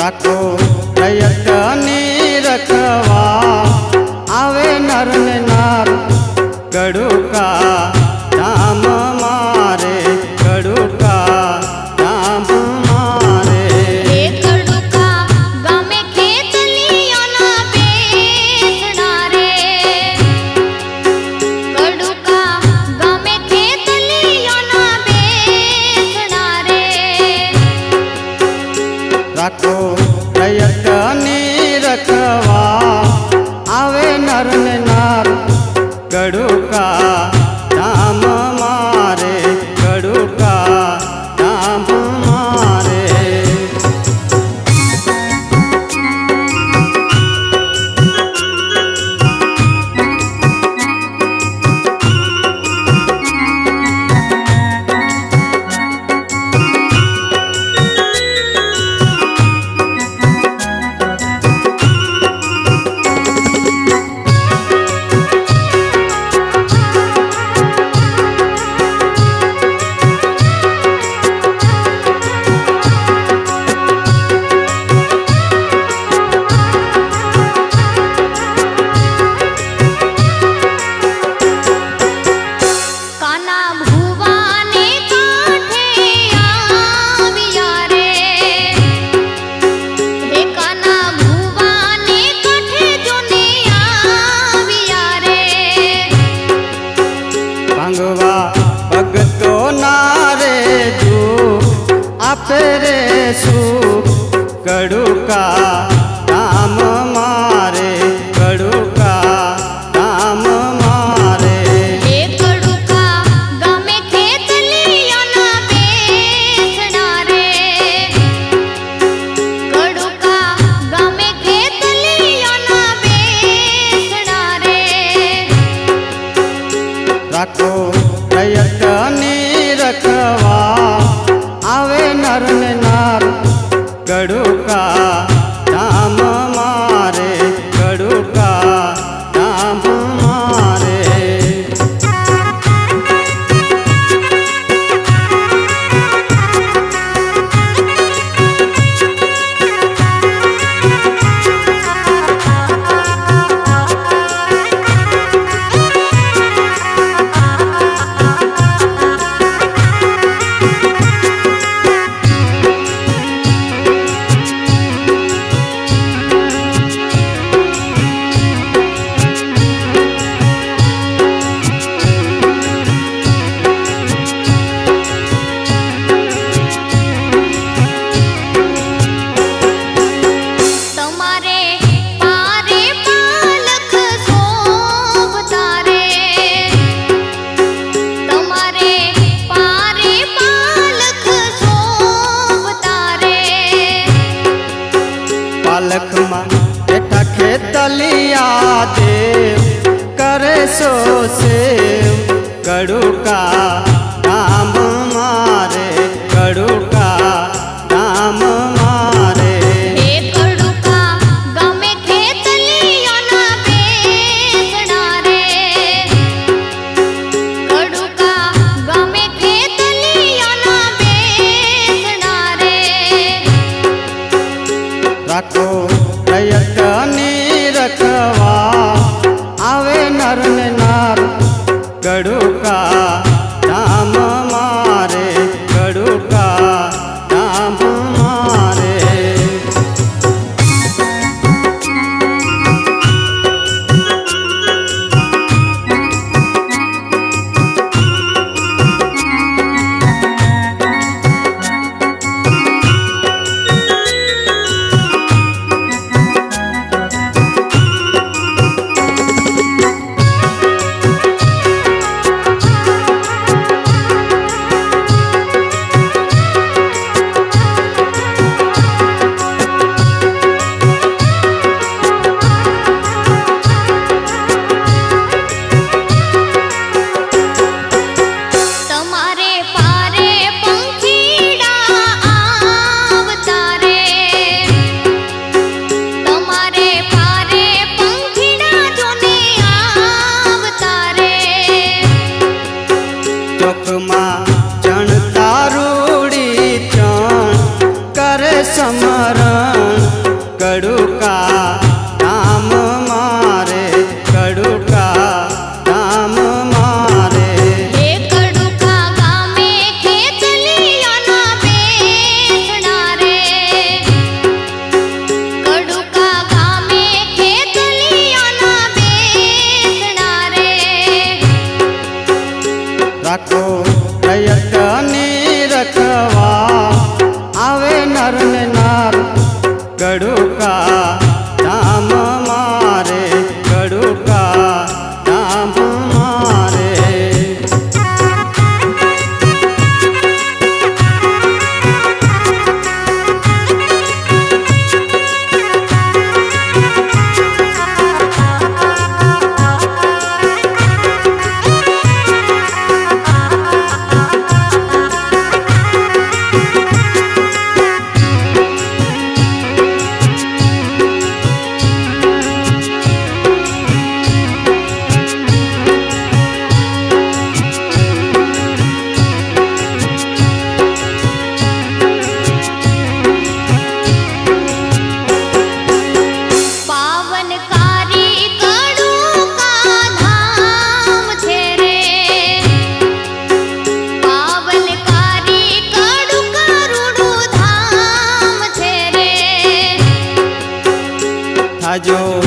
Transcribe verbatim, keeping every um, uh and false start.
राखो प्रयत्नी रखवा आवे नर ने नार कड़ुका धाम मारे कड़ुका धाम मारे। हे कड़ुका गामे खेतलियों ना बेचना रे कड़ुका गामे खेतलियों ना बेचना रे। राखो प्रयत्नी रखवा आवे नर ने नार कड़ुका धाम मारे कड़ुका धाम मारे। काना भुवाने काठे आविया रे हे काना भुवाने काठे जोने आविया रे। भांगवा भगतो नारे जू आपे रे सुख कड़ुका धाम मारे कड़ुका धाम मारे। हे कड़ुका गामे खेतलियों ना बेचना रे कड़ुका गामे खेतलियों ना बेचना रे। राखो प्रयत्नी रखवा आवे नर ने नार कड़ुका धाम मारे कड़ुका धाम मारे। તમારે પારે પાલખ શોભતા રે તમારે પારે પાલખ શોભતા રે। पालक मां बेटा खेतलिया देव करे सो सेव कड़ुका धाम मारे कड़ुका धाम मारे। हे कड़ुका गामे खेतलियों ना बेचना रे कड़ुका गामे खेतलियों ना बेचना रे। राखो प्रयत्नी रखवा आवे नर ने नार कड़ुका धाम मारे कड़ुका धाम मारे। समरण कड़ुका धाम मारे, कड़ुका धाम मारे। हे कड़ुका गामे खेतलियाना बेसना रे, कड़ुका गामे खेतलियाना बेसना रे। राखो प्रयत्नी रखवा आवे नर ने नार, कड़ुका धाम मारे, कड़ुका धाम मारे। पावनकारी कड़ुका धाम छे रे, पावनकारी कड़ुका रूडू धाम छे रे। थाजो